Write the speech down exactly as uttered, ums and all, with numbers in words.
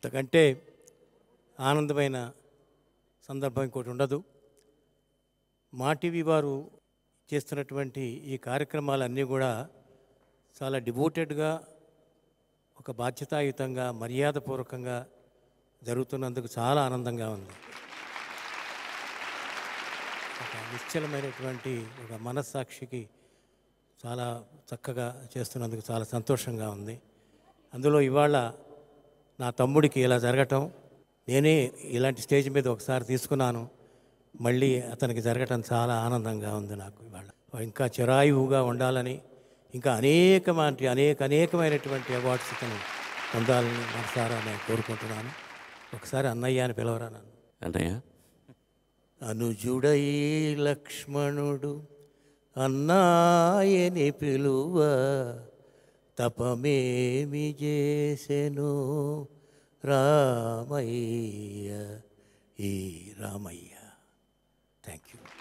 ఇంతకంటే ఆనందమైన సందర్భం ఇంకోటి ఉండదు. మా టీవీ వారు చేస్తున్నటువంటి ఈ కార్యక్రమాలన్నీ కూడా చాలా డివోటెడ్గా, ఒక బాధ్యతాయుతంగా, మర్యాదపూర్వకంగా జరుగుతున్నందుకు చాలా ఆనందంగా ఉంది. ఒక నిశ్చలమైనటువంటి ఒక మనస్సాక్షికి చాలా చక్కగా చేస్తున్నందుకు చాలా సంతోషంగా ఉంది. అందులో ఇవాళ నా తమ్ముడికి ఇలా జరగటం, నేనే ఇలాంటి స్టేజ్ మీద ఒకసారి తీసుకున్నాను, మళ్ళీ అతనికి జరగటం చాలా ఆనందంగా ఉంది నాకు. ఇవాళ ఇంకా చిరాయువుగా ఉండాలని, ఇంకా అనేకమంటి అనేక అనేకమైనటువంటి అవార్డ్స్ ఇతను పొందాలని మనసారా నేను కోరుకుంటున్నాను. ఒకసారి అన్నయ్య అని పిలవరా నన్ను. అన్నయ్య. అనుజుడై లక్ష్మణుడు అన్నాయని పిలువ తపమేమి చేసెను రామయ్య, ఈ రామయ్య. Thank you.